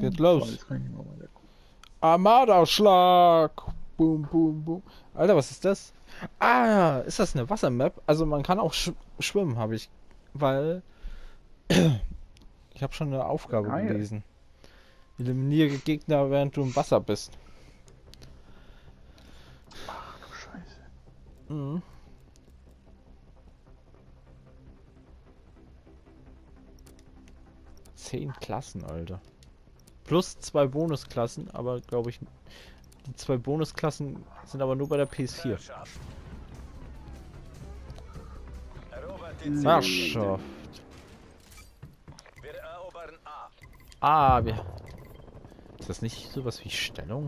geht Oh, los. jetzt kann ich nicht mehr weiter gucken. Armada-Schlag. Boom, boom, boom. Alter, was ist das? Ah, ist das eine Wassermap? Also man kann auch schwimmen, habe ich. Weil ich habe schon eine Aufgabe Geil. gelesen. Eliminiere Gegner, während du im Wasser bist. Ach du Scheiße. Mhm. Zehn Klassen, Alter. Plus 2 Bonusklassen, aber glaube ich, die 2 Bonusklassen sind aber nur bei der PS4. Herrschaft. Wir erobern A. Ah, wir. Ist das nicht sowas wie Stellung?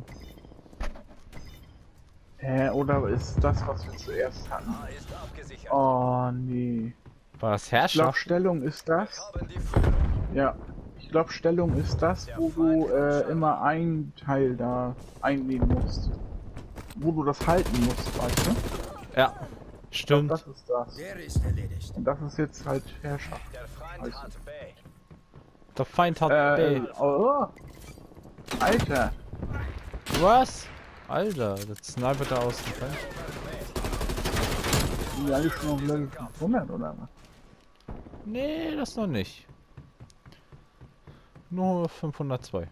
Oder ist das, was wir zuerst hatten? A ist abgesichert. Oh, nee. War das Ich glaube, Herrschaft? Stellung ist Wir das. haben die Führung. Ja. Ich glaube, Stellung ist das, wo du immer ein Teil da einnehmen musst. Wo du das halten musst, weißt du? Ja, Ich glaub, stimmt. das ist das. Der ist erledigt. Und das ist jetzt halt Herrschaft. Der Feind Also. hat B. Der Feind hat B. Oh. Alter. Was? Alter, der Sniper da aus dem Fenster. Die alle schon auf Level 500 oder was? Nee, das noch nicht. Nur 502.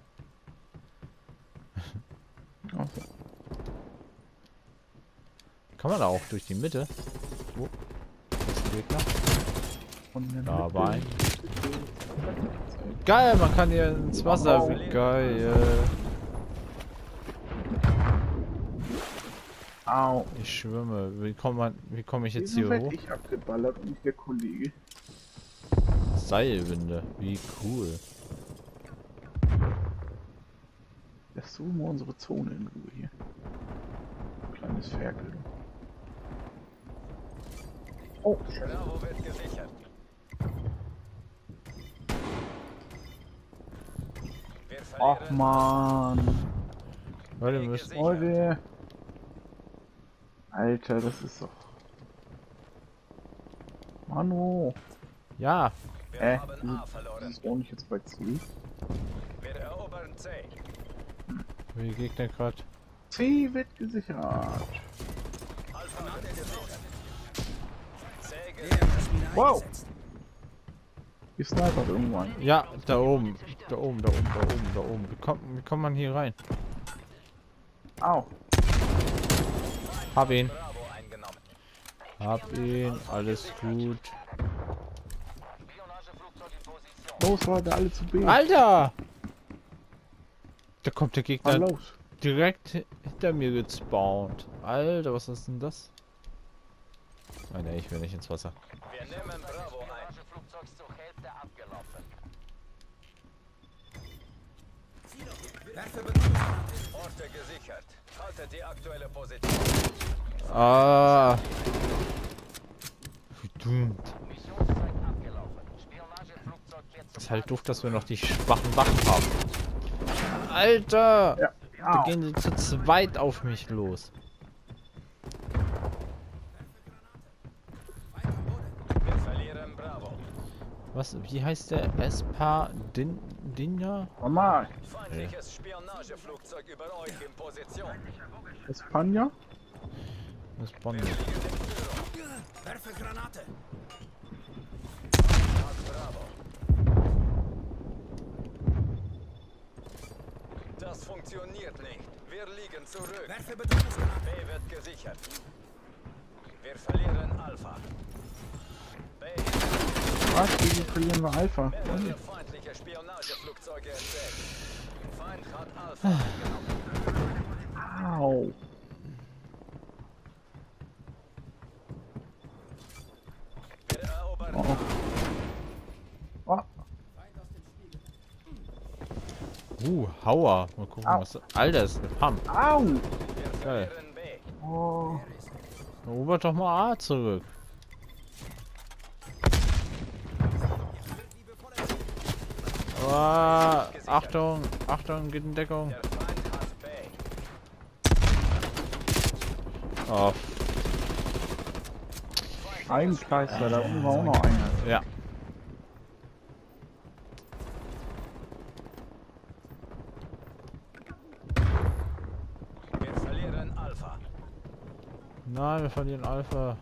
Achso. Kann man da auch durch die Mitte? Wo? Das Gegner? Da war ein. Geil, man kann hier ins Wasser. Wie geil. Au. Ich schwimme. Wie komme ich jetzt Wieso hier werd hoch? ich abgeballert und nicht der Kollege? Seilwinde. Wie cool. Lässt du mal unsere Zone in Ruhe hier. Kleines Ferkel. Oh, Scheiße. Bravo wird gesichert. Wir Ach verlieren. man. Leute, wir müssen. Leute. Alter, das ist doch. Manu. Ja, Wir haben A Das verloren. ist auch nicht jetzt bei C. Wir erobern C. wie Gegner gerade. C wird gesichert. Alpha wird gesichert. C Der gesichert. ist wieder Wow. eingesetzt. Gesnipert irgendwann. Ja, da oben. Da oben, da oben, da oben, da oben. Wie kommt man hier rein? Au. Hab ihn. Bravo eingenommen. Hab ihn. Alles gut. Spionageflugzeug in Position. Los, Leute, alle zu B. Alter! Da kommt der Mal Gegner los. direkt hinter mir gespawnt. Alter, was ist denn das? Nein, nee, ich will nicht ins Wasser. Wir nehmen Bravo ein. Flugzeug zur Hälfte abgelaufen. Werfe Betäubungsgranate. Orte gesichert. Haltet die aktuelle Position. Ah. Verdammt. Missionszeit abgelaufen. Spionageflugzeug kehrt Ist halt doof, dass wir noch die schwachen Wachen haben. Alter! Ja. Da Au. gehen sie zu zweit auf mich los. Wir verlieren Bravo. Was? Wie heißt der? Dinja? Normal. Feindliches Spionageflugzeug über euch in Position. Espanja? Das ist Bonn. Werfe Granate. Hat Bravo. Das funktioniert nicht. Wir liegen zurück. Werfe Betäubungsgranate. B wird gesichert. Wir verlieren Alpha. B Was? Wie verlieren wir Alpha? mehrere feindliche Spionageflugzeuge entdeckt. Feind hat Alpha eingenommen. Au. Wir erobern Oh. Oh. Hauer. Mal gucken, Au. was. Alter, ist eine Pump. Au. Wir Geil. verlieren B. Oh. Erobert doch mal A zurück. Oh, Achtung, Achtung, geht in Deckung. Der Feind hat B. Oh, Ein Kleister, da unten war auch noch einer. ja. Nein, wir verlieren Alpha.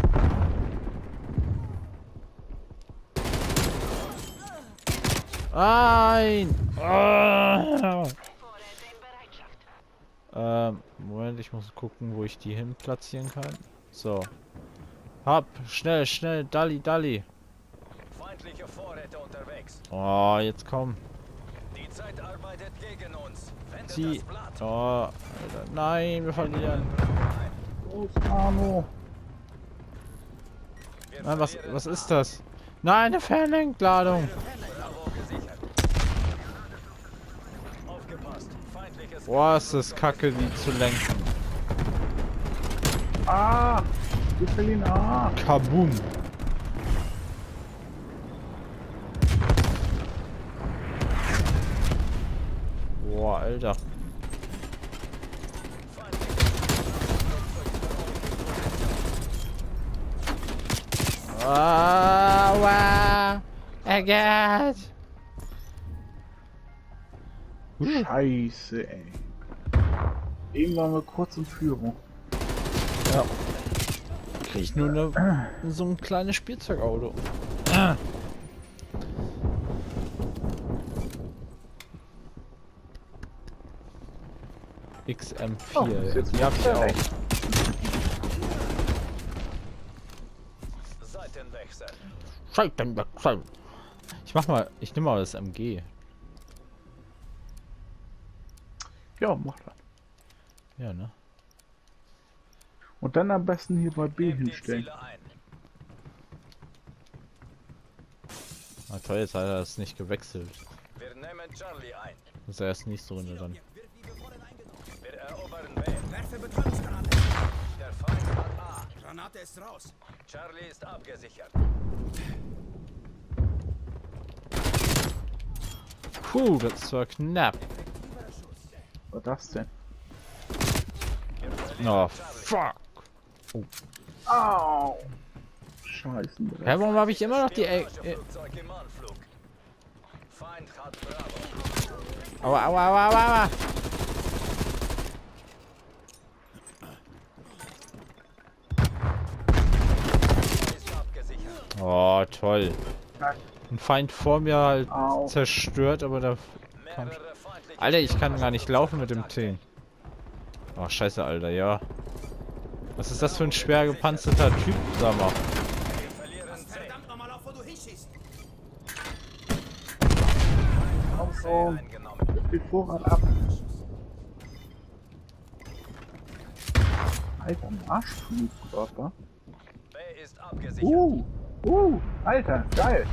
Nein! Ah! Moment, ich muss gucken, wo ich die hin platzieren kann. So. Hab, schnell, schnell, Dalli. Feindliche Vorräte unterwegs. Oh, jetzt komm. Die Zeit arbeitet gegen uns. Wendet Sie. das Blatt. Oh, Alter. Nein, wir verlieren. Los, Arno. Wir Nein, was verlieren ist das? Nein, eine Fernlenkladung. Bravo gesichert. Aufgepasst. Feindliches Boah, ist das kacke, die zu lenken. Ah! Wir verlieren A. Kaboom. Boah, Alter. Aua. Eggert. Scheiße, ey. Eben waren wir kurz in Führung. Ja. Krieg ich nur so ein kleines Spielzeugauto. XM4, Oh, ist jetzt die hab ich auch. Seitenwechsel. Seitenwechsel. Ich nehme mal das MG. Ja, mach das. Ja, ne? Und dann am besten hier bei B Nehmt die hinstellen. Ziele ein. Ah toll, jetzt hat er das nicht gewechselt. Wir nehmen Charlie ein. Das ist ja erst nächste Runde dann. Wir erobern B. Werfe Betäubungsgranate. Der Feind hat A. Granate ist raus. Charlie ist abgesichert. Puh, das war knapp. Was war das denn? Wir verlieren Oh, Charlie. fuck. Au! Scheiße. Hä, warum habe ich immer noch die... Flugzeug im Anflug. Feind hat Bravo. Aua, aua, aua, aua, aua. Ist abgesichert. Oh, toll. Ein Feind vor mir halt Au. zerstört, aber da... Mehrere feindliche Alter, ich kann gar nicht laufen mit dem T. Oh, scheiße, Alter, ja. Was ist das für ein schwer gepanzerter Typ, sag mal? Wir verlieren C. Verdammt nochmal auf, wo du hinschießt. Komm C schon. eingenommen. Den Vorrat ab. Alter, Arschflugkörper. B ist abgesichert. Alter, geil.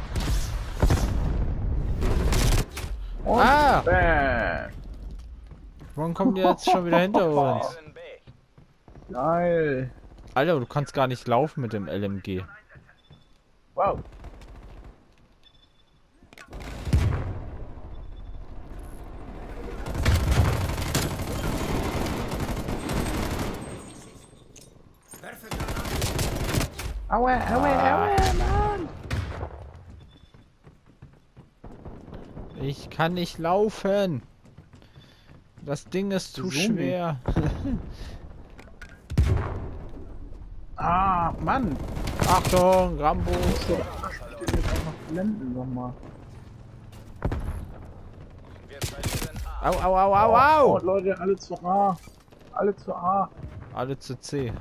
Und Ah! bam. Warum kommen die jetzt schon wieder hinter uns? Verlieren B. Geil. Alter, du kannst gar nicht laufen mit dem LMG. Wow. Werfe Granate. Aua, Mann. Ich kann nicht laufen. Das Ding ist zu Wieso nicht? schwer. Ah, Mann. Achtung, Rambo. Den jetzt auch noch blenden nochmal. Wir verlieren A. Au, au, au, au, Oh, au. Leute, alle zu A. Alle zu A. Alle zu C.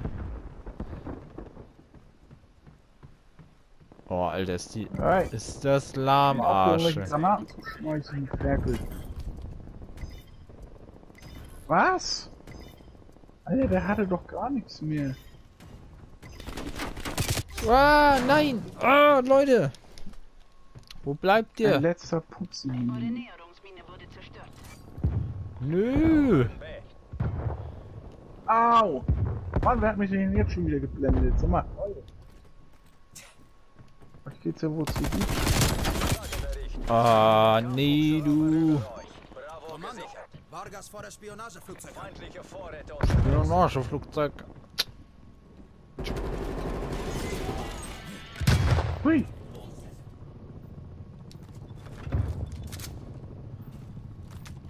Oh, Alter, Hey. ist das Aufhören, lahmarsch. welche Granaten zu schmeißen, die Ferkel. Was? Alter, der hatte doch gar nichts mehr. Ah, nein. Ah, Leute. Wo bleibt Ein ihr? letzter Putzen. Näherungsmine wurde zerstört. Nö. B. Au! Mann, wer hat mich denn jetzt schon wieder geblendet? Sag mal. Euch geht's ja wohl zu gut. Lagebericht. Ah, nee, du. Euch. Bravo Kommando. gesichert. Vargas vor der Spionageflugzeug an. Feindliche Vorräte unterwegs. Spionageflugzeug. Hui!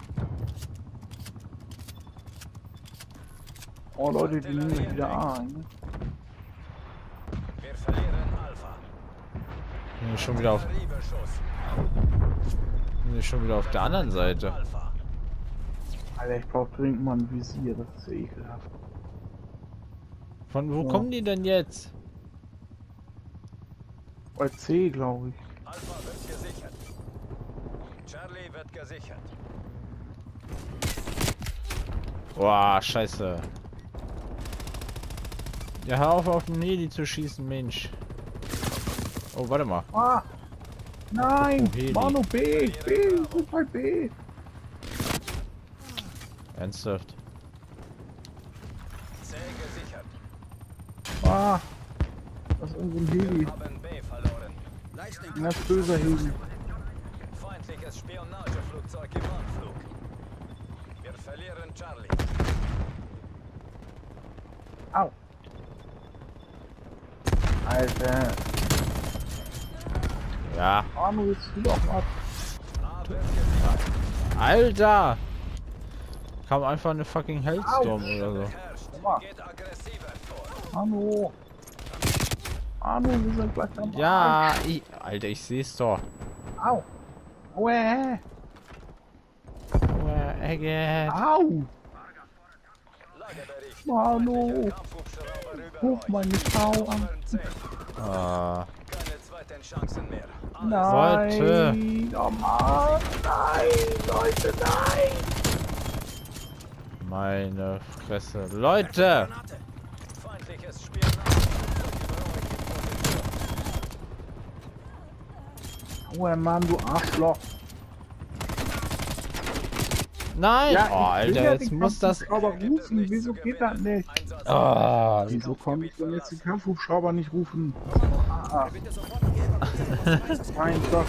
Oh Leute, die nehmen mich wieder ein. verlieren Alpha. Bin ich schon wieder auf, Riebeschuss. bin ich schon wieder auf der anderen Seite. Alpha. Alter, ich brauch dringend mal ein Visier, das ist ja ekelhaft. Von wo Ja. kommen die denn jetzt? Bei C, glaube ich. Alpha wird gesichert. Charlie wird gesichert. Boah, scheiße. Ja, hör auf den Heli zu schießen, Mensch. Oh, warte mal. Ah! Nein! Oh, Heli. Mano, B! B! Wir sind bei B! Ernsthaft. C gesichert. Ah! Das ist unser Heli. Haben B verloren. Leichnam. Ein ganz böser Heli. Feindliches Spionageflugzeug im Anflug. Wir verlieren Charlie. Au! Alter! Ja. Mano, jetzt tu doch mal. A wird gesichert. Alter! Kam einfach eine fucking Hellstorm oder so. Herrscht. Mama. Geht aggressiver vor. Mano! Mano, wir sind gleich am Ja, Alter, ich seh's doch. Au! Aua! Oh, Egget. Au! Lagebericht. Mano! Kampfhubschrauber Ruf rüber. meine Frau an. Erobern C. Ah, Keine zweiten Chancen mehr. Leute. Nein! Oh Mann! Nein! Leute, nein! meine Fresse. Leute! Granate. Feindliches Spionageflugzeug in Position. Oh Mann, du Arschloch! Nein! Ja, Oh, ich will Alter, ja jetzt den muss das... Kampfhubschrauber Gibt es rufen, nichts wieso zu geht das gewinnen. nicht? Einsatz Ah, Wieso kann ich denn jetzt den Kampfhubschrauber nicht rufen? Bitte sofort die Evakuierung. Mein Gott!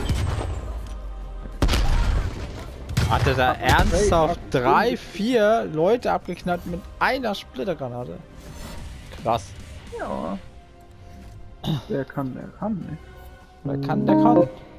hatte da ernsthaft 3, 4 Leute abgeknallt mit einer Splittergranate. Krass. Ja. Der kann, nicht. Wer kann, der kann.